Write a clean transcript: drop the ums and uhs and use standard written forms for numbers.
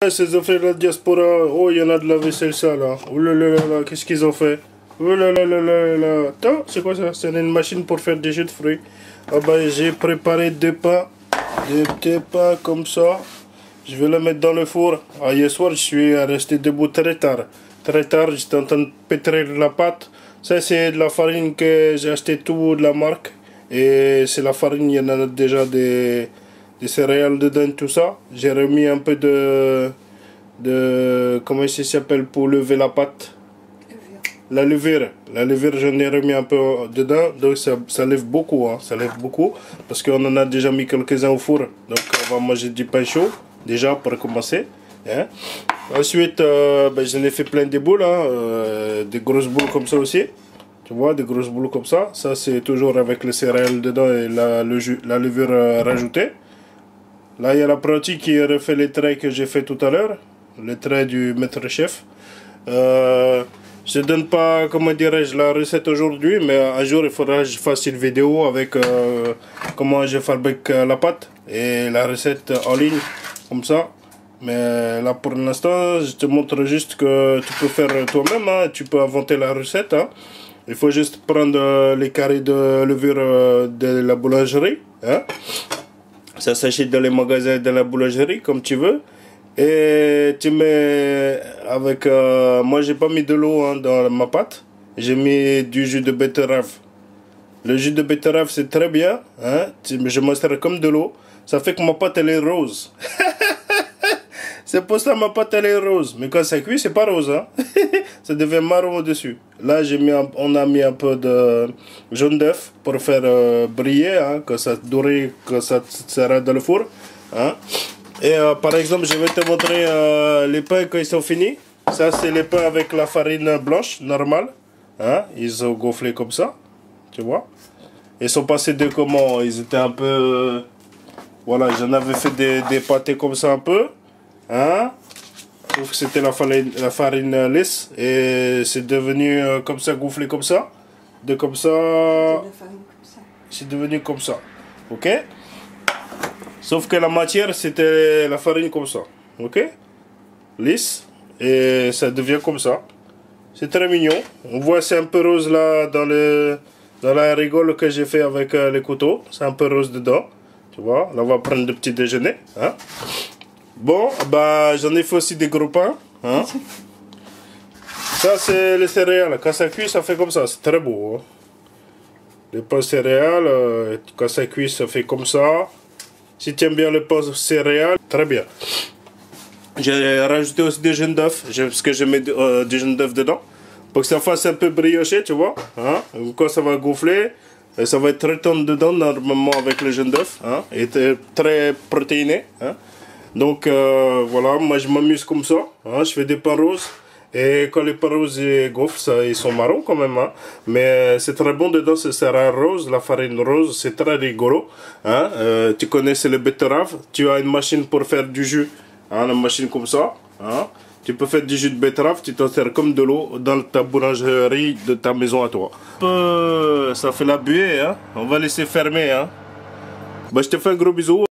Ces affaires de la diaspora, oh, il y en a de la vaisselle sale, là. Oh là là là là, qu'est-ce qu'ils ont fait? Oh là là là là là. Attends, c'est quoi ça? C'est une machine pour faire des jus de fruits. Ah bah, j'ai préparé des pains comme ça. Je vais le mettre dans le four. Ah, hier soir, je suis resté debout très tard. Très tard, j'étais en train de pétrir la pâte. Ça, c'est de la farine que j'ai acheté tout de la marque. Et c'est la farine, il y en a déjà des céréales dedans, tout ça. J'ai remis un peu comment ça s'appelle pour lever la pâte? La levure, j'en ai remis un peu dedans, donc ça lève beaucoup, hein, ça lève beaucoup, parce qu'on en a déjà mis quelques-uns au four, donc on va manger du pain chaud, déjà pour commencer. Hein. Ensuite, j'en ai fait plein de boules, hein, des grosses boules comme ça aussi, tu vois, des grosses boules comme ça, c'est toujours avec les céréales dedans et la levure rajoutée. Là, il y a l'apprenti qui refait les traits que j'ai fait tout à l'heure, les traits du maître chef. Je ne donne pas, comment dirais-je, la recette aujourd'hui, mais un jour il faudra que je fasse une vidéo avec comment je fabrique la pâte et la recette en ligne, comme ça. Mais là pour l'instant, je te montre juste que tu peux faire toi-même, hein, tu peux inventer la recette. Hein. Il faut juste prendre les carrés de levure de la boulangerie. Hein. Ça s'achète dans les magasins de la boulangerie, comme tu veux. Et tu mets avec... moi, j'ai pas mis de l'eau, hein, dans ma pâte. J'ai mis du jus de betterave. Le jus de betterave, c'est très bien. Hein. Je me sers comme de l'eau. Ça fait que ma pâte, elle est rose. C'est pour ça ma pâte, elle est rose. Mais quand ça cuit, c'est pas rose. Hein. Ça devient marron au-dessus. Là, on a mis un peu de jaune d'œuf pour faire briller, hein, que ça doré, que ça sera dans le four. Hein. Et par exemple, je vais te montrer les pains quand ils sont finis. Ça, c'est les pains avec la farine blanche, normale. Hein? Ils ont gonflé comme ça, tu vois. Ils sont passés de comment? Ils étaient un peu... voilà, j'en avais fait des pâtés comme ça un peu. Hein? Sauf que c'était la farine lisse. Et c'est devenu comme ça, gonflé comme ça. Comme ça... c'est devenu comme ça. Ok? Sauf que la matière, c'était la farine comme ça. Ok? Lisse. Et ça devient comme ça. C'est très mignon. On voit c'est un peu rose là dans la rigole que j'ai fait avec les couteaux. C'est un peu rose dedans. Tu vois? Là, on va prendre le petit déjeuner. Hein? Bon, bah, j'en ai fait aussi des gros pains. Hein? Ça, c'est les céréales. Quand ça cuit, ça fait comme ça. C'est très beau. Hein? Les pains céréales, quand ça cuit, ça fait comme ça. Si tu aimes bien le pain céréales, très bien. J'ai rajouté aussi des jaunes d'œufs, parce que je mets des jaunes d'œufs dedans. Pour que ça fasse un peu brioché, tu vois. Hein? Quand ça va gonfler, ça va être très tendre dedans, normalement avec les jaunes d'œufs. Hein? Et très protéiné. Hein? Donc voilà, moi je m'amuse comme ça. Hein? Je fais des pains roses. Et quand les pains roses gonflent, ils sont marrons quand même. Hein? Mais c'est très bon dedans, c'est céréales rose, la farine rose, c'est très rigolo. Hein? Tu connais, c'est le betterave. Tu as une machine pour faire du jus. Hein? Une machine comme ça. Hein? Tu peux faire du jus de betterave, tu t'en sers comme de l'eau dans ta boulangerie de ta maison à toi. Ça fait la buée, hein? On va laisser fermer. Hein? Bah, je te fais un gros bisou.